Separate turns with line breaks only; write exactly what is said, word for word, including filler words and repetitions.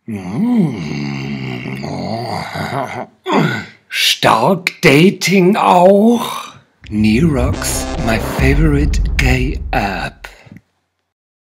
Mm. Oh. Stark Dating auch. Nerox, my favorite gay app.